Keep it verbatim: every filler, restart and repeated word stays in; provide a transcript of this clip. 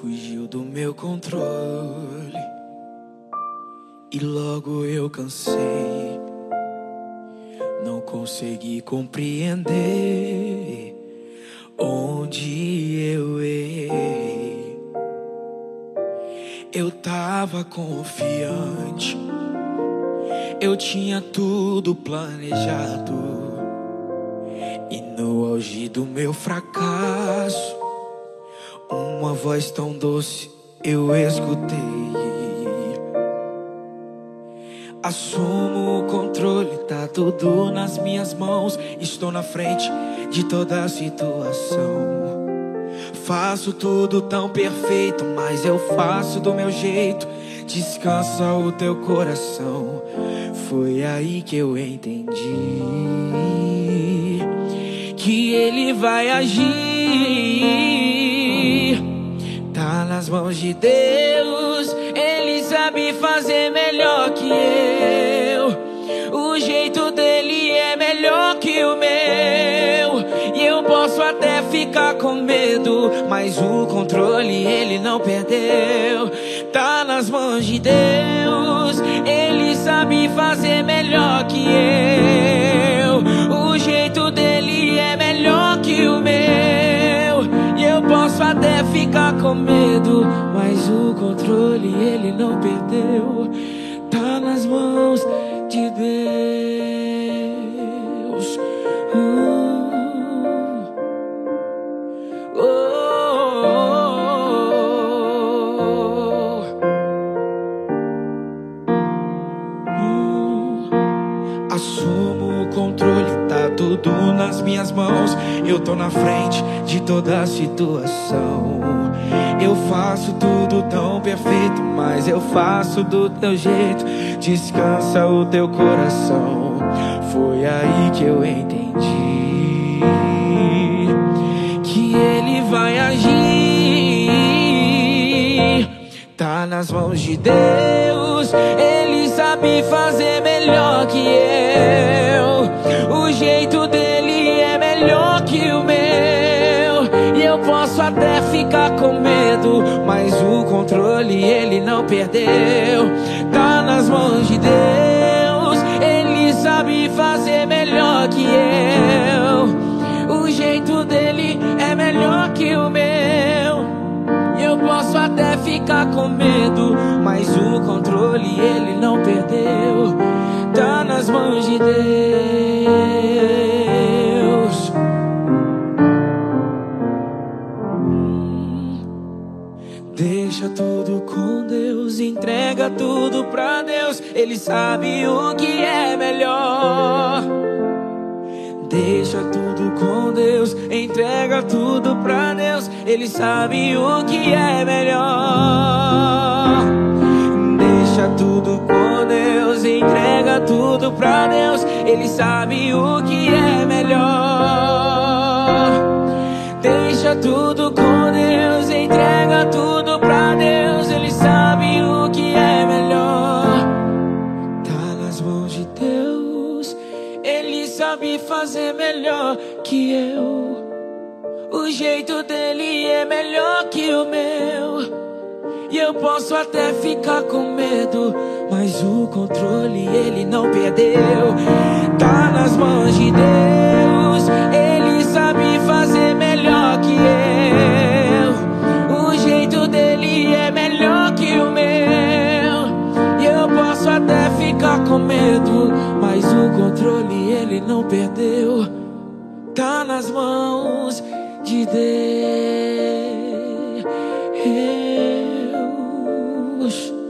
fugiu do meu controle e logo eu cansei. Não consegui compreender onde eu errei. Eu tava confiante, eu tinha tudo planejado, e no auge do meu fracasso, uma voz tão doce eu escutei. Assumo o controle, tá tudo nas minhas mãos. Estou na frente de toda a situação. Faço tudo tão perfeito, mas eu faço do meu jeito. Descansa o teu coração. Foi aí que eu entendi que ele vai agir. Tá nas mãos de Deus, ele sabe fazer melhor que eu. O jeito dele é melhor que o meu, e eu posso até ficar com medo, mas o controle ele não perdeu. Tá nas mãos de Deus, ele sabe fazer melhor que eu. O jeito dele é melhor que o meu, e eu posso até ficar com medo, mas o controle ele não perdeu. Tá nas mãos de Deus. uh, oh, oh, oh. Uh, assumo o controle, tá tudo nas minhas mãos. Eu tô na frente de toda a situação. Eu faço tudo tão perfeito, mas eu faço do teu jeito. Descansa o teu coração. Foi aí que eu entendi que ele vai agir. Tá nas mãos de Deus, ele sabe fazer melhor que eu. O jeito dele é melhor que o meu, e eu posso até ficar com medo, mas o controle ele não perdeu. Tá nas mãos de Deus, ele sabe fazer melhor que eu. O jeito dele é melhor que o meu, e eu posso até ficar com medo, mas o controle ele não perdeu. Tá nas mãos de Deus. Deixa tudo com Deus, entrega tudo pra Deus. Ele sabe o que é melhor. Deixa tudo com Deus, entrega tudo pra Deus. Ele sabe o que é melhor. Deixa tudo com Deus, entrega tudo pra Deus. Ele sabe o que é melhor. Deixa tudo com Deus, entrega tudo pra Deus. Ele sabe o que é melhor. Tá nas mãos de Deus, ele sabe fazer melhor que eu. O jeito dele é melhor que o meu, e eu posso até ficar com medo, mas o controle ele não perdeu. Tá nas mãos de Deus, ele sabe fazer melhor que eu. O jeito dele é melhor que o meu, e eu posso até ficar com medo, mas o controle ele não perdeu. Tá nas mãos de Deus.